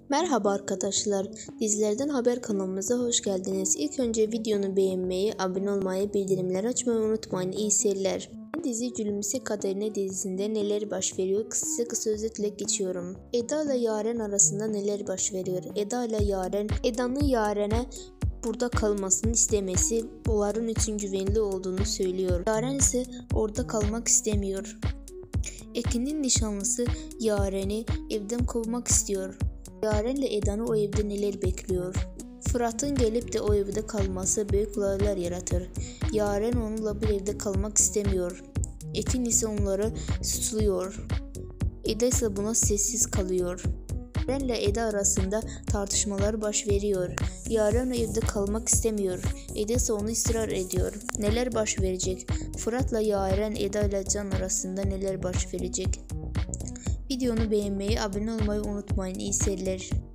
Merhaba arkadaşlar, Dizilerden Haber kanalımıza hoş geldiniz. İlk önce videonu beğenmeyi, abone olmayı, bildirimleri açmayı unutmayın. İyi seyirler. Dizi Gülümse Kaderine dizisinde neler baş veriyor? Kısa özetle geçiyorum. Eda ile Yaren arasında neler baş veriyor? Eda'nın Yaren'e burada kalmasını istemesi onların için güvenli olduğunu söylüyor. Yaren ise orada kalmak istemiyor. Ekin'in nişanlısı Yaren'i evden kovmak istiyor. Yaren ile Eda'nı o evde neler bekliyor? Fırat'ın gelip de o evde kalması büyük olaylar yaratır. Yaren onunla bir evde kalmak istemiyor. Ekin ise onları suçluyor. Eda ise buna sessiz kalıyor. Yaren ile Eda arasında tartışmalar baş veriyor. Yaren evde kalmak istemiyor. Eda ise onu ısrar ediyor. Neler baş verecek? Fırat'la Yaren, Eda ile Can arasında neler baş verecek? Videonu beğenmeyi, abone olmayı unutmayın. İyi seyirler.